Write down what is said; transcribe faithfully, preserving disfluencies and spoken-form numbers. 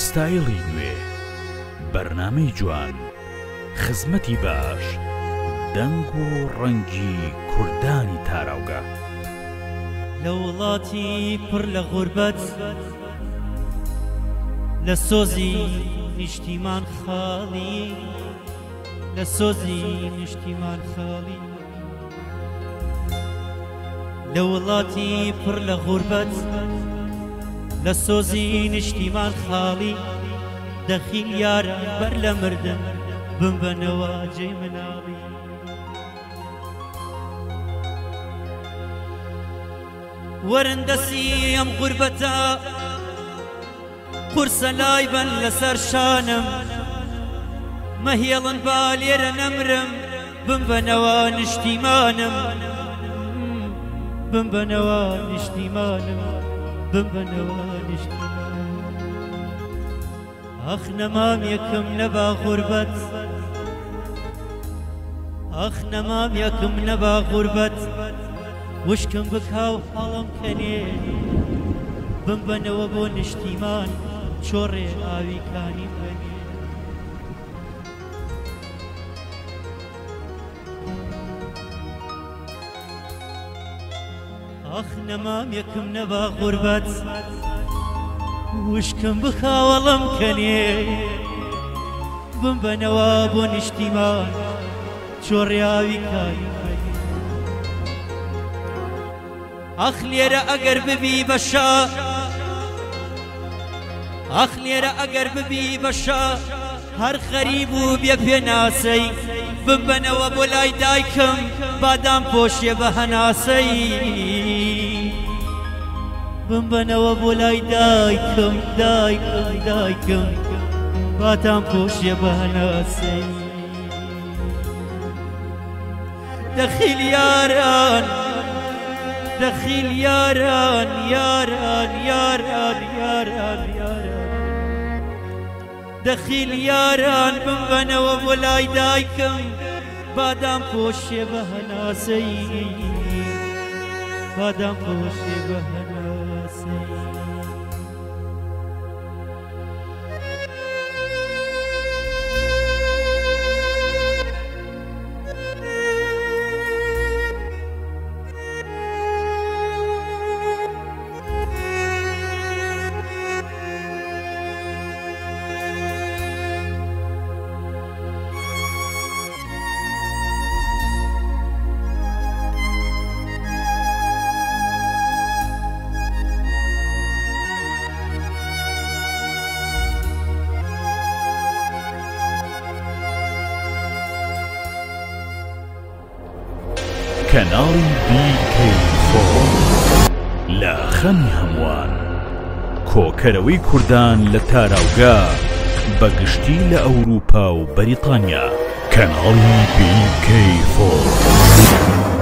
ستایلی نوێ، بەرنامەی جوان، خزمەتی باش، دەنگ و ڕەنگی کوردانی تاراوگا. لە وڵاتی پڕ لە غوربەت، لە سۆزی نیشتیمان خاڵی، لە سۆزی نیشتیمان خاڵی، لە وڵاتی پڕ لە غوربەت، لە سۆزی نیشتیمان خاڵی، دەخیل یارە بەر لە مردن بمبەنەوە جێی مناڵی. وەرن دەسی ئەم غوربەتە قورسە لای بن لەسەر شانم، مەهێڵن با لێرە نەمرم بمبەنەوە نیشتیمانم، بمبەنەوە نیشتیمانم، بمبەنەوە نیشتیمانم. ئەخ نەمام یەکم نەبا غوربەت، ئەخ نەمام یەکم نەبا غوربەت، وشکم بکاو هەڵم کەنێ بمبەنەوە بۆ نیشتیمان، چۆڕێ ئاویکانی بەنێ. ئەخ نەمام یەکم نەبا غوربەت، وشکم بکاو هەڵم کەنێ بمبەنەوە بۆ نیشتیمان، چۆڕێ ئاویکانی بەنێ. ئەخ لێرە ئەگەر ببی بەشا، ئەخ لێرە ئەگەر ببی بەشا، هەر خەریب و بێ پێناسەی بمبەنەوە بۆ لای دایکم، بادام پۆشیە بە هەناسەی، بمبەنەوە بۆ لای دایکم، دایکم دایکم، بادام پۆشیە بە هەناسەی. دەخیل یاران، دەخیل یاران، یاران یاران یاران یاران، دەخیل یاران بمبەنەوە بۆ لای دایکم، بادام پۆشێ بە هەناسەی، بادام پۆشێ بە هەناسەی. کەناڵی بی کەی فۆر لە خەمی هەمووان، کۆکەرەوەی کوردان لە تاراوگا، بەگشتی لە ئەوروپا و بەریتانیا. کەناڵی بی کەی فۆر.